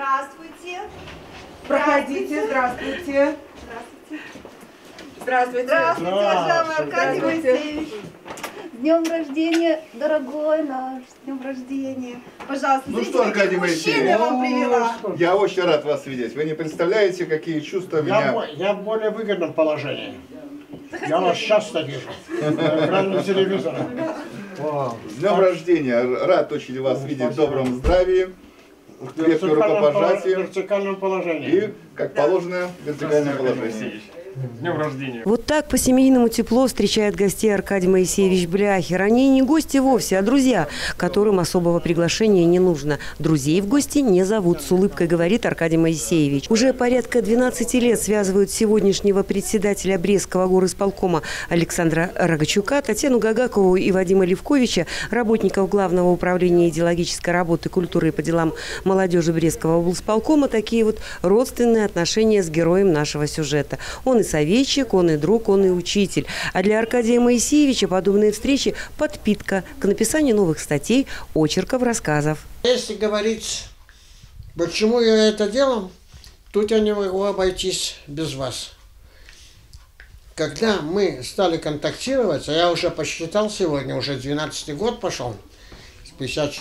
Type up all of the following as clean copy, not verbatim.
Здравствуйте. Проходите, здравствуйте. Здравствуйте. Здравствуйте, уважаемый Аркадий Моисеевич. С днем рождения, дорогой наш, с днем рождения. Пожалуйста, Ну смотрите, что, Аркадий каких мужчин Моисеевич, я вам привела. Я очень рад вас видеть. Вы не представляете, какие чувства меня... Я в более выгодном положении. Я вас часто вижу на экране телевизора. С днем рождения. Рад очень вас видеть в добром здравии, в крепком рукопожатии вертикальном положении. и, как положено, в вертикальном положении. С днем рождения. Вот так по-семейному тепло встречает гостей Аркадий Моисеевич Бляхер. Они не гости вовсе, а друзья, которым особого приглашения не нужно. Друзей в гости не зовут, с улыбкой говорит Аркадий Моисеевич. Уже порядка 12 лет связывают сегодняшнего председателя Брестского горисполкома Александра Рогачука, Татьяну Гагакову и Вадима Левковича, работников Главного управления идеологической работы, культуры и по делам молодежи Брестского облсполкома, такие вот родственные отношения с героем нашего сюжета. Он и советчик, он и друг, он и учитель. А для Аркадия Моисеевича подобные встречи – подпитка к написанию новых статей, очерков, рассказов. Если говорить, почему я это делал, тут я не могу обойтись без вас. Когда мы стали контактировать, а я уже посчитал сегодня, уже 12-й год пошел, с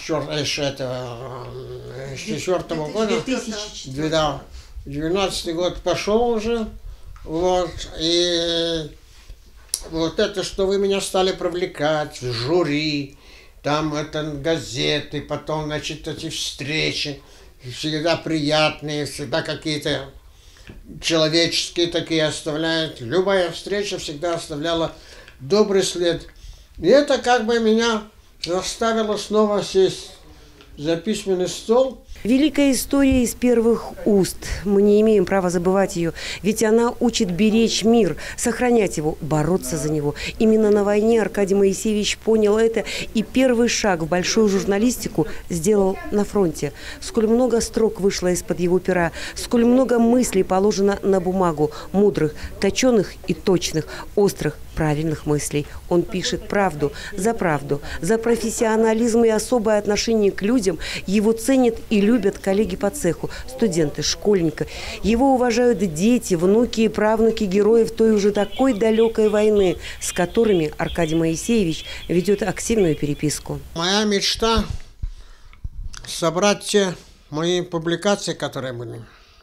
54-го года, 12-й год пошел уже. Вот, и вот это, что вы меня стали привлекать в жюри, там это газеты, потом, значит, эти встречи, всегда приятные, всегда какие-то человеческие такие оставляют. Любая встреча всегда оставляла добрый след. И это как бы меня заставило снова сесть за письменный стол. Великая история из первых уст. Мы не имеем права забывать ее, ведь она учит беречь мир, сохранять его, бороться за него. Именно на войне Аркадий Моисеевич понял это и первый шаг в большую журналистику сделал на фронте. Сколь много строк вышло из-под его пера, сколь много мыслей положено на бумагу, мудрых, точеных и точных, острых, правильных мыслей. Он пишет правду, за профессионализм и особое отношение к людям. Его ценят и любят коллеги по цеху, студенты, школьники. Его уважают дети, внуки и правнуки героев той уже такой далекой войны, с которыми Аркадий Моисеевич ведет активную переписку. Моя мечта – собрать те мои публикации, которые были.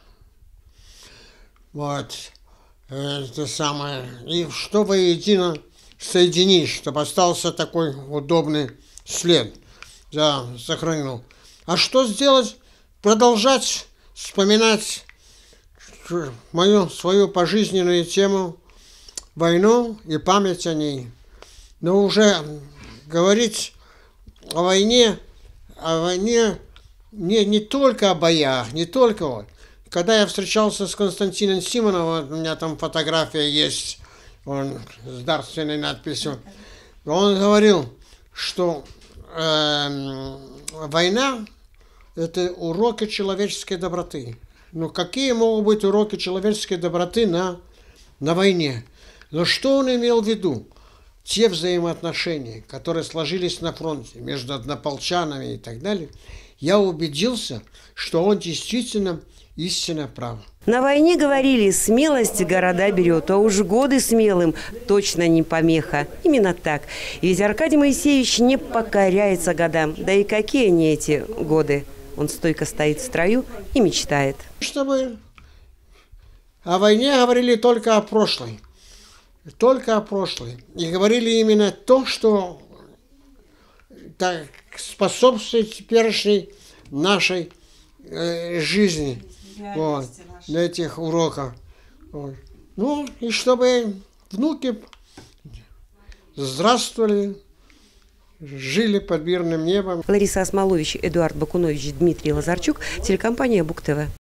Вот. Это самое. И что воедино соединить, чтобы остался такой удобный след. Да, сохранил. А что сделать? Продолжать вспоминать свою пожизненную тему, войну и память о ней. Но уже говорить о войне не только о боях, не только вот. Когда я встречался с Константином Симоновым, у меня там фотография есть, он с дарственной надписью, он говорил, что война – это уроки человеческой доброты. Но какие могут быть уроки человеческой доброты на войне? Но что он имел в виду? Те взаимоотношения, которые сложились на фронте между однополчанами и так далее, я убедился, что он действительно истинно прав. На войне говорили, смелость города берет, а уж годы смелым точно не помеха. Именно так. Ведь Аркадий Моисеевич не покоряется годам. Да и какие они эти годы? Он стойко стоит в строю и мечтает. Чтобы о войне говорили только о прошлой. Только о прошлой. И говорили именно то, что так, способствует теперешней нашей жизни. Вот, для этих уроков. Вот. Ну, и чтобы внуки здравствовали, жили под мирным небом. Лариса Осмолович, Эдуард Бакунович, Дмитрий Лазарчук, телекомпания Бук ТВ.